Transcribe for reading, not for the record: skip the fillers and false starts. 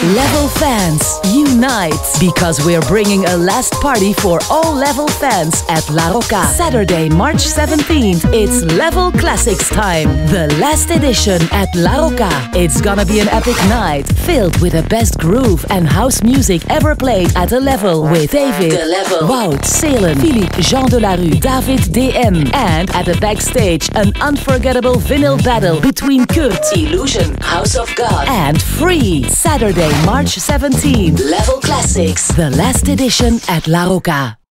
Level fans, unite! Because we're bringing a last party for all Level fans at La Rocca. Saturday, March 17th, it's Level Classix time. The last edition at La Rocca. It's gonna be an epic night, filled with the best groove and house music ever played at a Level with David, Wout, Selen, Philippe, Jean Delarue, David DM. And at the backstage, an unforgettable vinyl battle between Kurt, Illusion, House of God, and Free. Saturday, March 17th, Level Classix, the last edition at La Rocca.